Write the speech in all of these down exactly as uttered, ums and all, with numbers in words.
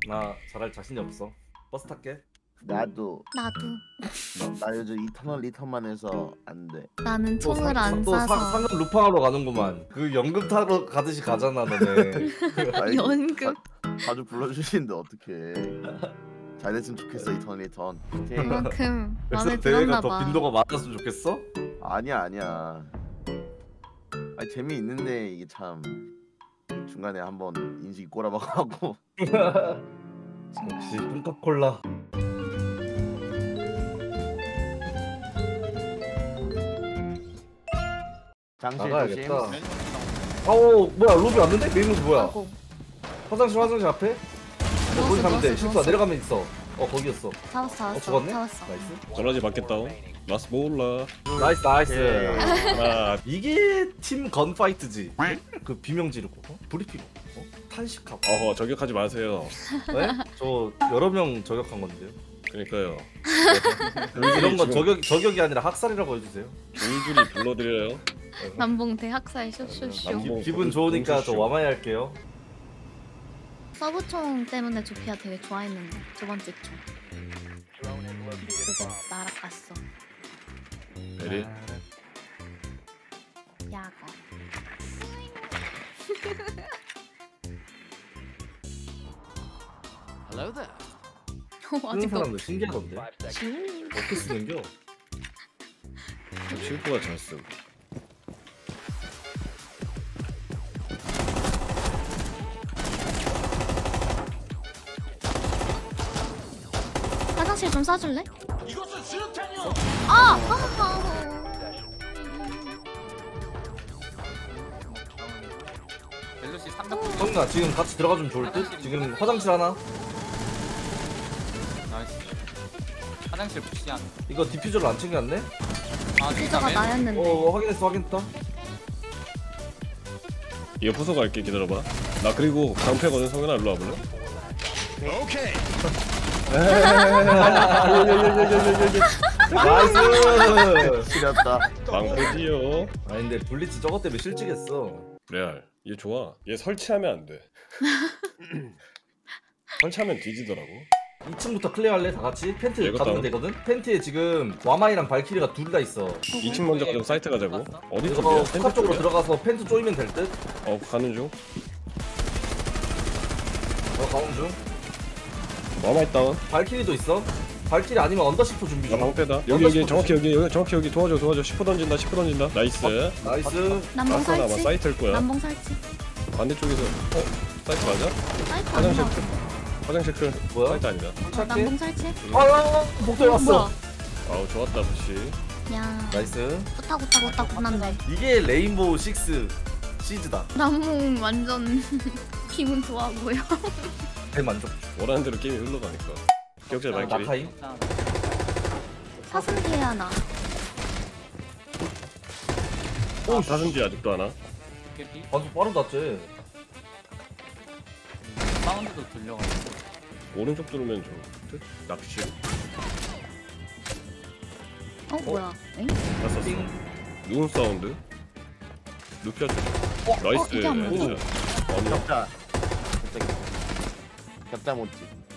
나 잘할 자신이 없어. 버스 탈게. 나도 나도. 나, 나 요즘 이터널 리턴만 해서 안 돼. 나는 또 총을 상- 안 또 상- 쏴서. 상금 루팡하러 가는구만. 그 연금 타러 가듯이 가잖아 너네. 아이, 연금. 자, 자주 불러주시는데 어떡해. 잘 됐으면 좋겠어 이터널 리턴. 오케이. 그만큼 그래서 마음에 대회가 들었나 더 봐. 빈도가 많았으면 좋겠어? 아니야 아니야. 아니 재미있는데 이게 참 중간에 한번 인식이 꼬라박하고. 역시 콩카콜라. 장실 조심. 나가야겠다. 아오 뭐야 로비 왔는데? 메인 로비 뭐야? 하고. 화장실 화장실 앞에? 어 거기 누웠어, 가면 돼. 누웠어, 실수야 누웠어. 내려가면 있어. 어 거기였어. 잡았어 잡았어. 어 죽었네? 잡았어. 나이스. 전화지 받겠다. 라스 몰라. 나이스 나이스. 오케이. 아, 이게 팀 건파이트지. 그 비명 지르고 어? 브리핑 어? 탄식하고. 어허 저격하지 마세요. 네? 저 여러 명 저격한 건데요. 그러니까요. 이런 건 저격 저격이 아니라 학살이라고 해주세요. 줄줄이 불러드려요. 남봉 대학살 쇼쇼쇼. 남봉. 기, 기분 좋으니까 저 공수쇼. 와마이 할게요. 서브총 때문에 조피아 되게 좋아했는데 두 번째 총. 그거 날아갔어. 베리. 야거. Hello there. 쓰는 아직도 사람들 신기하던데. 지 어떻게 쓰는겨? 친구가 잘 쓴. 화장실 좀 쏴줄래? 아! 아! 벨루시 삼 단. 성나 지금 같이 들어가주면 좋을 듯? 지금 화장실 하나. 나이스. 화장실 푸시한. 이거 디퓨저를 안 챙겨왔네? 아, 피자가 진짜네? 나였는데. 어 확인했어 확인했다. 이거 부숴 갈게 기다려봐. 나 그리고 강패거든. 성현아 일로 와볼래? 나이스. 지렸다. 망패지요. 아 근데 블리츠 저것 때문에 실직했어. 레알. 얘 좋아. 얘 설치하면 안 돼. 설치하면 뒤지더라고. 이 층부터 클리어할래 다 같이? 펜트 이거 가면 다운. 되거든? 펜트에 지금 와마이랑 발키리가 둘 다 있어. 이 층 먼저 가자고. 사이트 가자고. 어디 이거 쪽이야? 스카 펜트 쪽으로 쪽이야? 들어가서 펜트 쪼이면 될 듯? 어 가는 중. 어 가운 중. 마마이 다운. 발키리도 있어. 발키리 아니면 언더시프 준비 나 중. 방패다. 여기 여기 정확히 여기 여기 정확히 여기 도와줘 도와줘. 십 호 던진다. 십 호 던진다. 나이스. 나이스. 남봉 라스는 아마 설치. 사이트일 거야. 남봉 설치. 반대쪽에서 어? 사이트 맞아? 사이트 안 화장실 나와. 클 화장실 클 뭐야? 사이트 아니다. 어, 남봉 설치. 아 복도에 왔어. 뭐야? 아우 좋았다 부시. 야. 나이스. 후딱후딱후딱 끝난데. 이게 레인보우 식스 시즈다. 남봉 완전 기분 좋아 보여. 대만족. 원하는 대로 게임이 흘러가니까. 기억자 발길이. 나카임. 사슴기에 하나. 오 사슴지 아직도 하나. 깨비. 완전 빠르다 쟤. 사운드도 들려가지고. 오른쪽 뚫으면 좀 끝? 낚시. 어 뭐야? 엥? 났었어. 띵. 누군 사운드? 루피아 쪽. 어, 나이스. 이게 안 맞아? 나이스. 아니야. 겹자. 갑자기. 겹자 못지.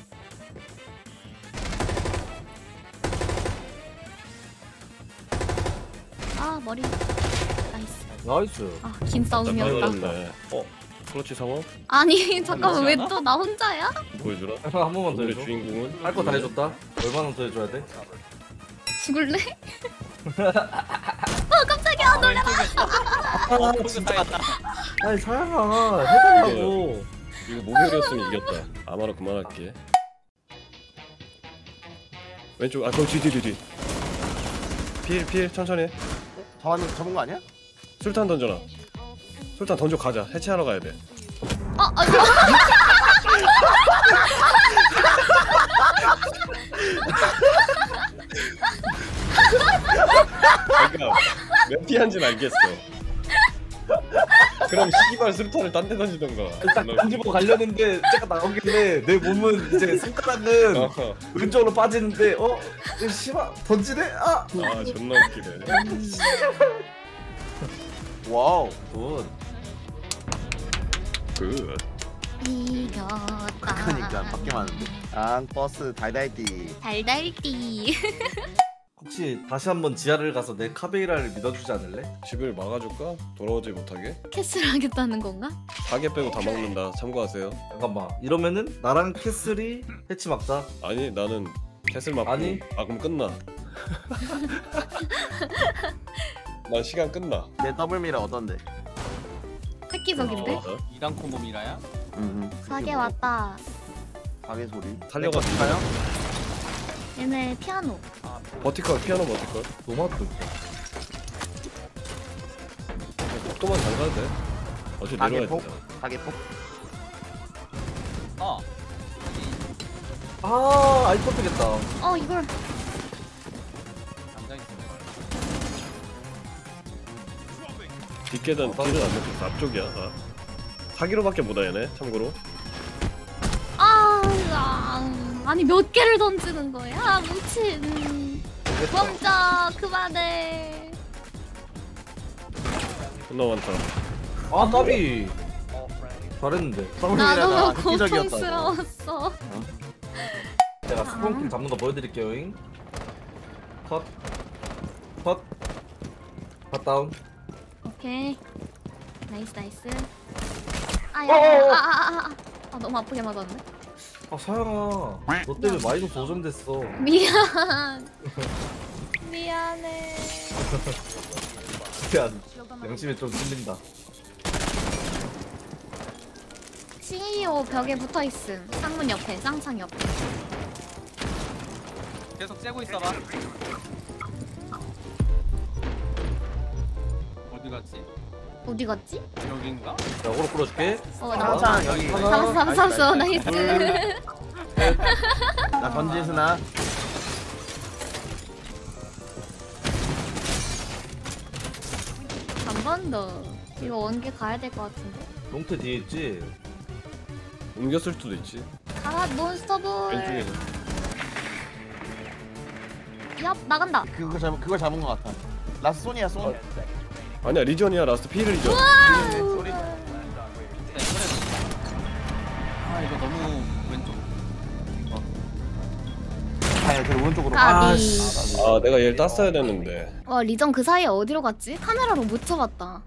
아 머리. 나이스. 나이스. 아긴 싸움이었다. 네 어? 그렇지 상어? 아니 잠깐만 왜 또 나 혼자야? 보여주라. 한 번만 더 오늘의 해줘. 주인공은 할 거 다 해줬다. 얼마나 더 해줘야 돼? 죽을래? 어 깜짝이야 놀래. 아, 진짜. 아니 사양아 해달라고. 이거 목요일이었으면 이겼다. 아마로 그만할게. 왼쪽 아 거기 뒤 뒤 뒤. 필 필 천천히. 잡았는 잡은 거 아니야? 술탄 던져라. 술탄 던져 가자. 해체하러 가야 돼. 아 아니. 그러니까 몇 피한지는 알겠어. 그럼 시기발 수류탄을 딴 데 던지던가. 딱 던지고 가려는데 제가 나오길래 내 몸은 이제 손가락은 어허. 왼쪽으로 빠지는데 어? 씨발 던지네? 아! 아 존나 웃기네. 와우. 굿. 굿. 이겼다. 그러니까 밖에 많은데. 앙 버스 달달띠. 달달띠. 혹시 다시 한번 지하를 가서 내 카베이라를 믿어주지 않을래? 집을 막아줄까? 돌아오지 못하게? 캐스를 하겠다는 건가? 사 개 빼고 다 막는다. 참고하세요. 잠깐만 이러면은 나랑 캐슬이 해치 막자. 아니 나는 캐슬 막고 아니. 막으면 끝나. 난 시간 끝나. 내 더블 미러 어떤데? 획기적인데? 어, 이단 콤보 미라야? 응. 사계 왔다. 가게 소리. 살려가지고. 가요? 얘네 피아노. 아 버티컬 피아노 버티컬. 너무 아프다. 속도만 잘 가도 돼. 어차피 가게 내려가야 폭. 되잖아. 가게 폭. 어. 아 아이 퍼뜨겠다. 어 이걸. 당장 있으면 뒷계단 뒤는 안 돼. 앞쪽이야. 아. 사기로밖에 못 하네. 참고로. 아, 아 아니 몇 개를 던지는 거야 미친. 멈춰 그만해. 뭐 존나 많다. 아 까비. 잘했는데. 더블 나 미러가 너무 획기적이었다. 고통스러웠어. 제가 스폰킬 잡는 거 보여드릴게요. 컷. 컷. 컷 다운. 오케이. 나이스 나이스. 어어어. 아야. 아아아. 아, 너무 아프게 맞았네. 아 사양아. 너 때문에 마이너스 오점 됐어. 미안. 미안해. 야 양심에 좀 찔린다. 씨이오 벽에 붙어 있음. 창문 옆에, 쌍창 옆에. 계속 째고 있어봐. 어디 갔지? 어디 갔지? 여긴가? 자 오로 끌어줄게. 어, 나 항상 잡았어. 여기. 잡았어, 잡았어, 잡았어. 나이스. 나 전진수나. 한 번 더. 이거 원개 가야 될 것 같은데. 롱트 뒤에 있지. 옮겼을 수도 있지. 가라, 몬스터볼. 왼쪽에. 얍, 나간다. 그거 잡 그걸 잡은 것 같아. 라스 소니야 쏜. 아니야 리전이야. 라스트 피일 리전. 소리. 네, 그래. 아 이거 너무 왼쪽. 아야 그 오른쪽으로. 까비. 아 내가 얘를 땄어야 됐는데. 와, 리전 그 사이에 어디로 갔지? 카메라로 못 잡았다.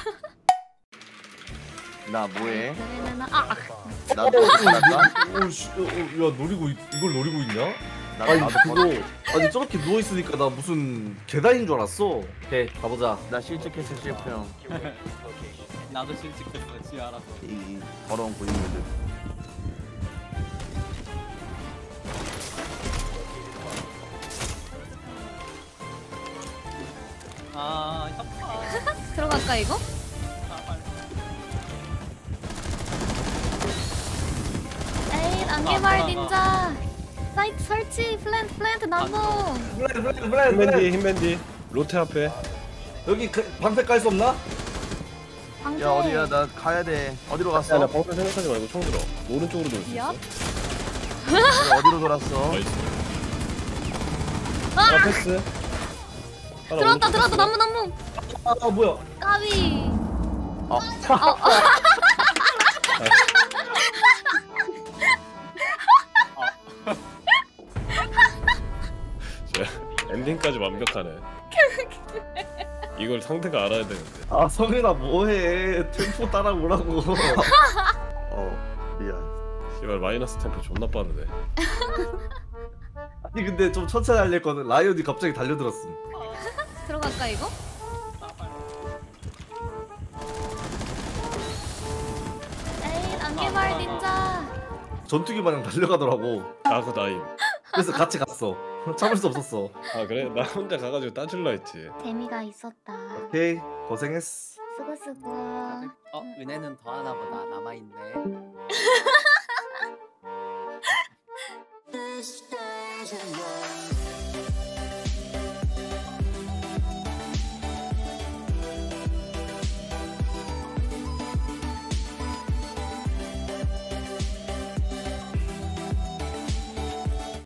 나 뭐해? 그러면은 아, 나도 나도 오씨, 어, 어, 야 노리고 있, 이걸 노리고 있냐? 나도 아니 나도 그거 아니 저렇게 누워 있으니까 나 무슨 계단인 줄 알았어. 오케이 가보자. 나 실직했어 실패 형. 나도 실직했어 지하라서. 이 더러운 고인물들. 아 협파. 들어갈까 이거? 아, 빨리. 에이, 안개마을 닌자. 사이트 설치, 플랜트, 플랜트 나무. 블레드 블레드 블레드 힘밴디 블레드. 힘밴디. 로테 앞에. 여기 그, 방패 깔 수 없나? 방패. 야 어디야 나 가야 돼. 어디로 갔어? 아나 방패 생각하지 말고 총 들어. 오른쪽으로 돌 수 있어. 얍. 야, 어디로 돌았어? 나이스. 아! 하나 패스. 하나 들어왔다, 오른쪽 들어왔다. 패스. 나무, 나무. 아 뭐야? 까비. 어. 자, 엔딩까지 완벽하네. 이걸 상대가 알아야 되는데. 아 성현아 뭐해? 템포 따라오라고. 어 미안. 씨발 마이너스 템포 존나 빠르네. 아니 근데 좀 천천히 할릴 거는 라이언이 갑자기 달려들었음. 들어갈까 이거? 에이, 안개마을 닌자. 전투기 마냥 달려가더라고. 아 그거 나임. 그래서 같이 갔어. 참을 수 없었어. 아 그래? 나 혼자 가가지고 따질라 했지. 재미가 있었다. 오케이 고생했어. 수고 수고. 어 은혜는 더 하나 보다 남아 있네. This doesn't work.